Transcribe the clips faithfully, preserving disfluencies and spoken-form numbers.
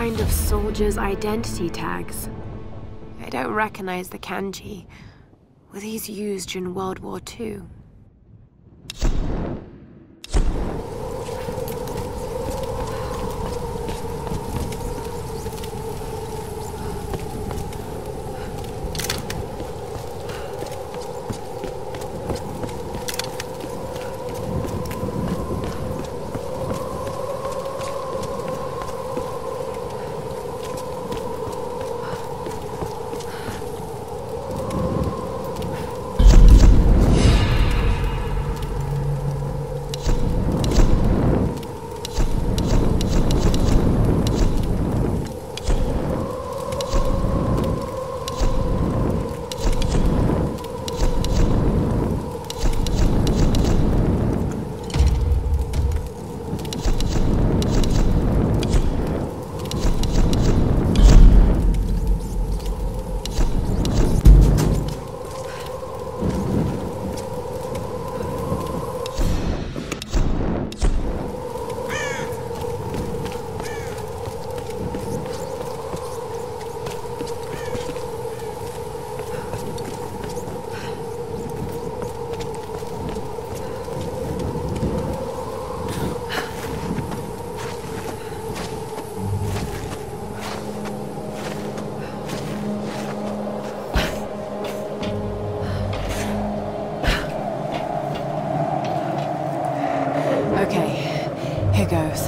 kind of soldier's identity tags. I don't recognize the kanji. Were these used during World War Two? Here goes.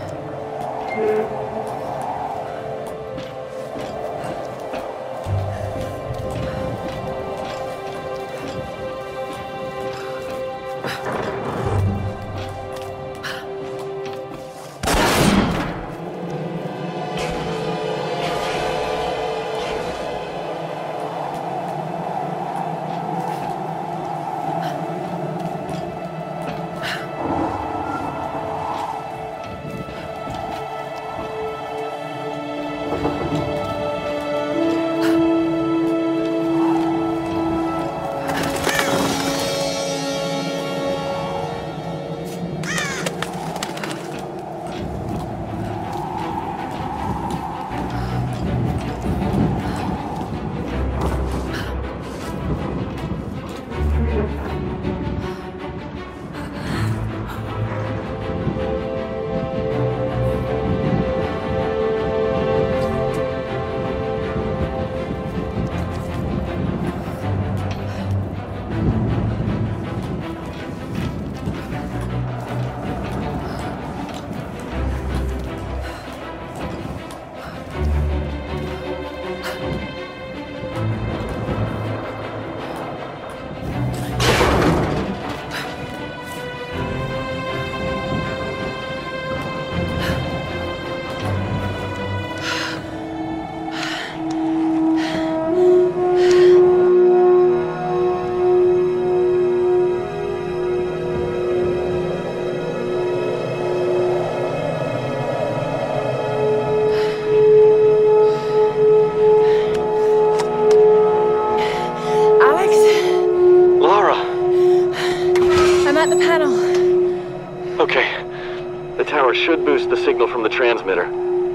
Should boost the signal from the transmitter.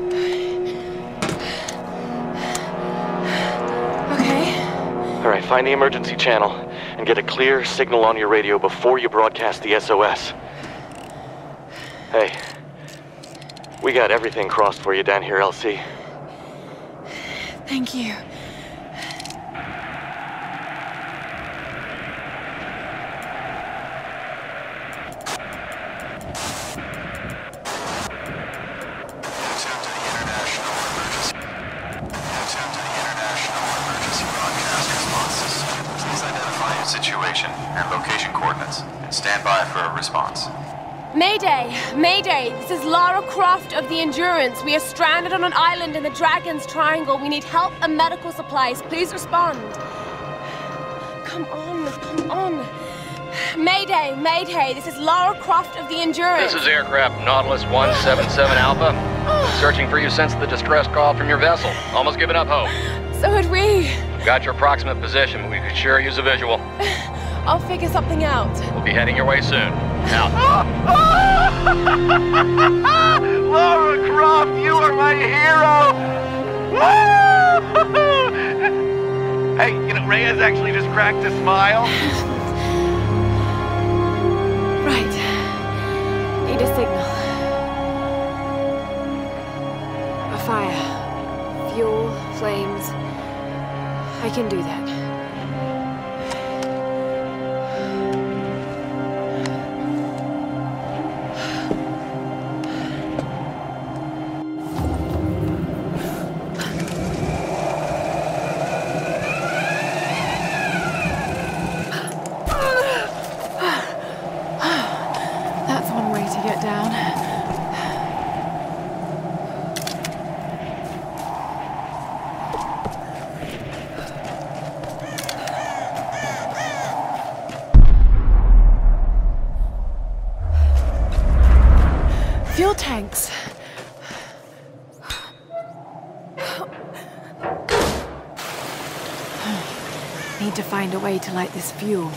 Okay. All right, find the emergency channel and get a clear signal on your radio before you broadcast the S O S. Hey, we got everything crossed for you down here, L C. Thank you. Situation and location coordinates, and stand by for a response. Mayday! Mayday! This is Lara Croft of the Endurance. We are stranded on an island in the Dragon's Triangle. We need help and medical supplies. Please respond. Come on, come on. Mayday! Mayday! This is Lara Croft of the Endurance. This is aircraft Nautilus one seven seven Alpha. Been searching for you since the distress call from your vessel. Almost given up hope. So had we. Got your approximate position, but we could sure use a visual. I'll figure something out. We'll be heading your way soon. Out. Lara Croft, you are my my hero! Woo! Hey, you know, Reyes actually just cracked a smile. Right. Need a signal. A fire. Fuel, flames. I can do that. That's one way to get down. Fuel tanks. Need to find a way to light this fuel.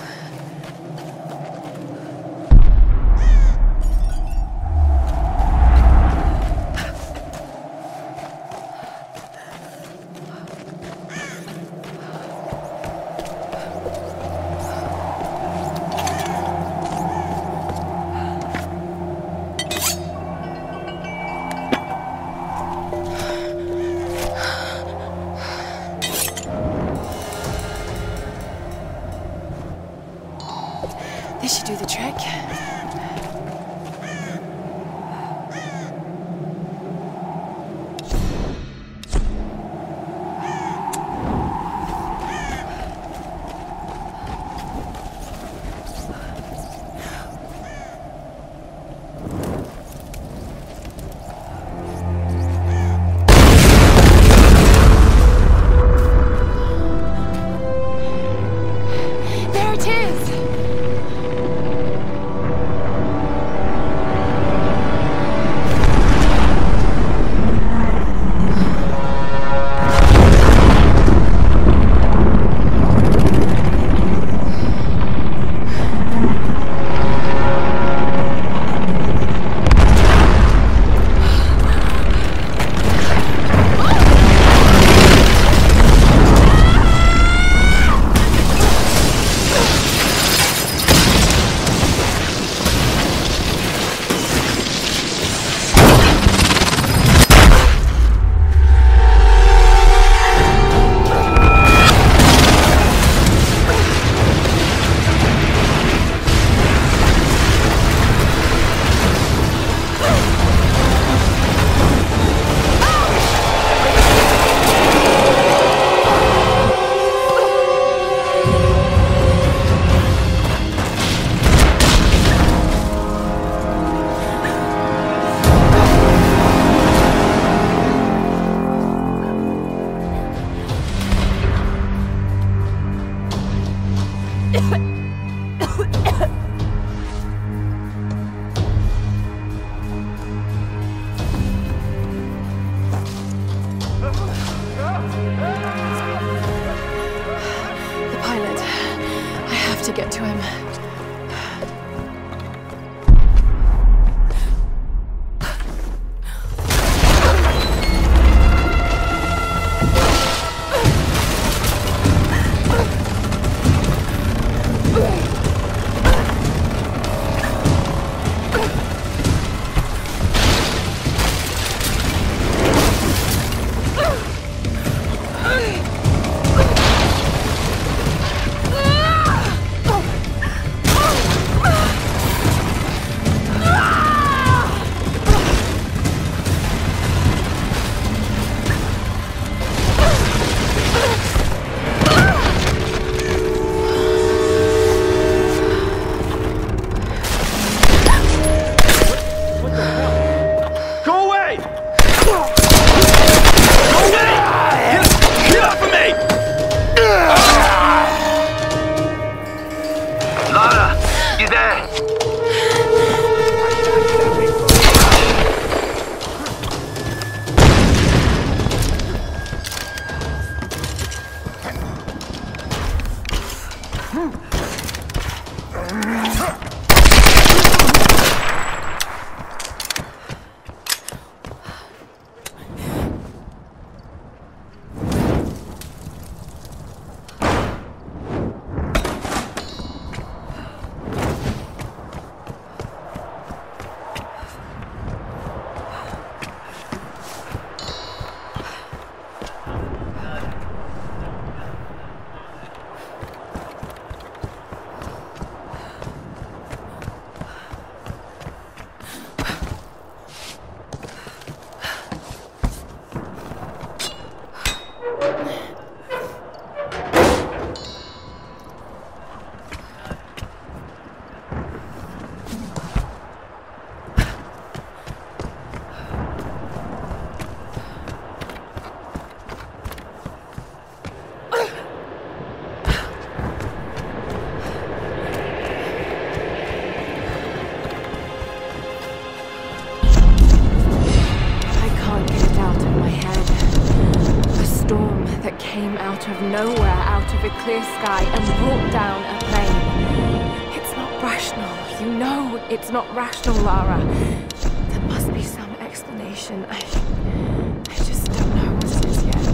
came out of nowhere, out of a clear sky, and brought down a plane. It's not rational. You know it's not rational, Lara. There must be some explanation. I, I just don't know what it is yet.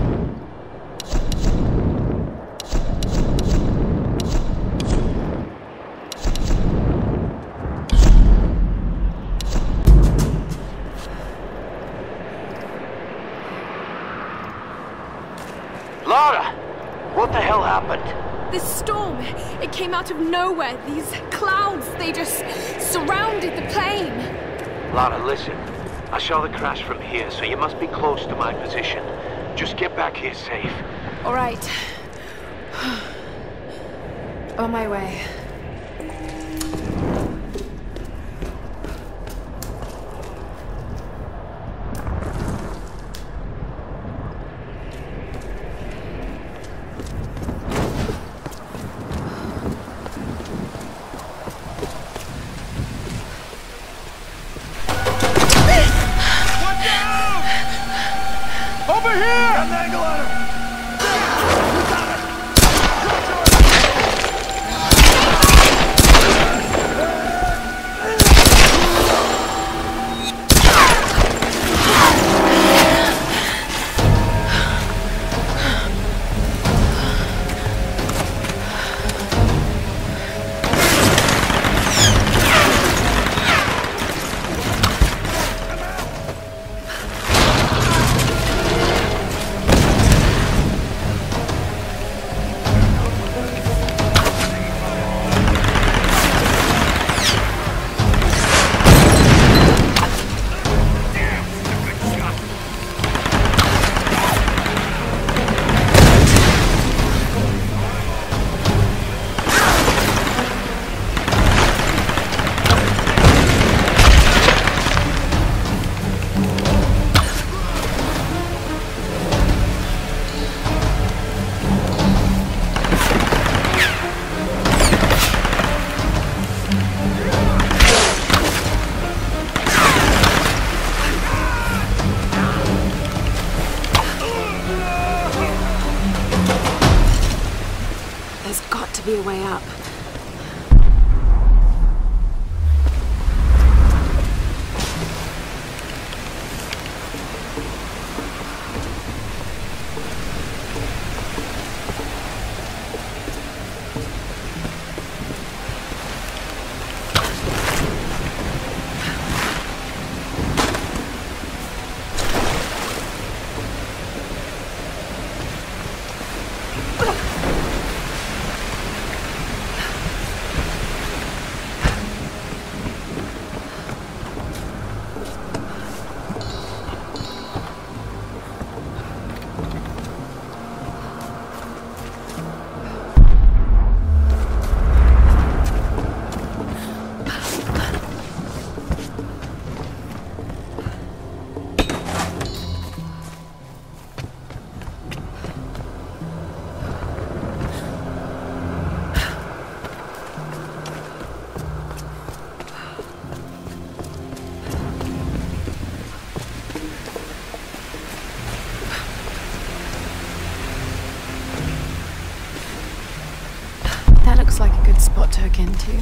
Lara! What the hell happened? This storm, it came out of nowhere. These clouds, they just surrounded the plane. Lara, listen. I saw the crash from here, so you must be close to my position. Just get back here safe. All right. On my way. Be a way up. That looks like a good spot to hook into.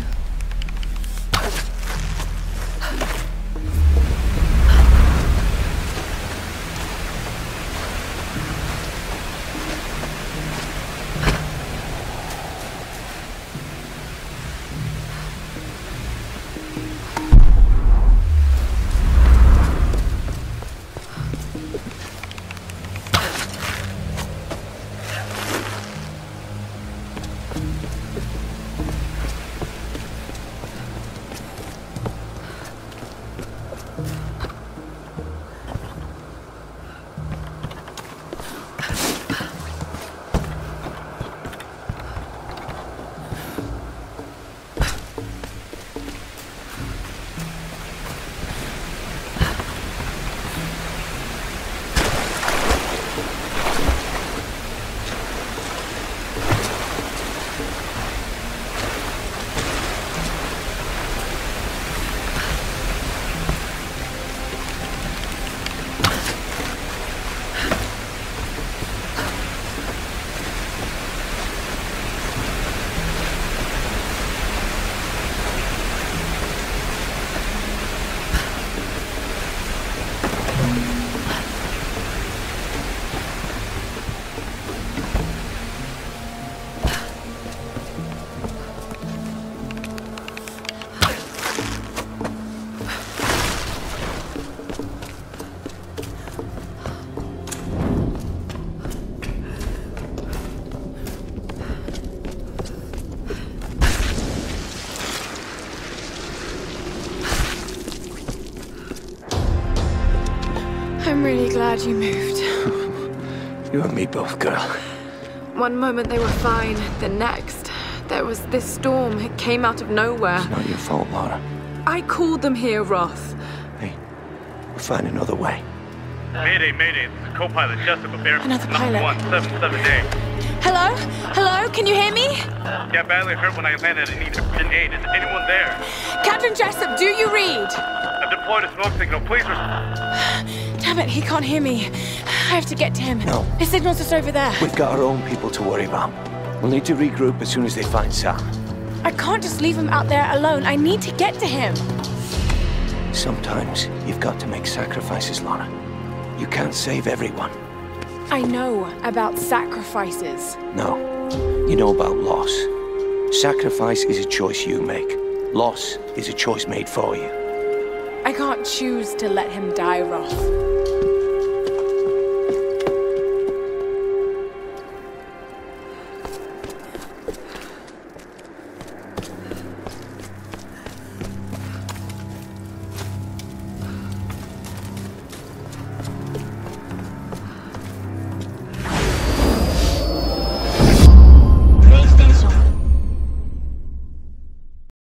I'm really glad you moved. You and me both, girl. One moment they were fine, the next, there was this storm. It came out of nowhere. It's not your fault, Laura. I called them here, Roth. Hey, we'll find another way. Mayday, mayday. This is co-pilot Jessica Bear. Another pilot. one seven seven day. Hello? Hello? Can you hear me? Yeah, badly hurt when I landed. I need urgent aid. Is anyone there? Captain Jessup, do you read? I've deployed a smoke signal. Please respond. Damn it, he can't hear me. I have to get to him. No. His signal's just over there. We've got our own people to worry about. We'll need to regroup as soon as they find Sam. I can't just leave him out there alone. I need to get to him. Sometimes you've got to make sacrifices, Laura. You can't save everyone. I know about sacrifices. No. You know about loss. Sacrifice is a choice you make. Loss is a choice made for you. I can't choose to let him die, Roth.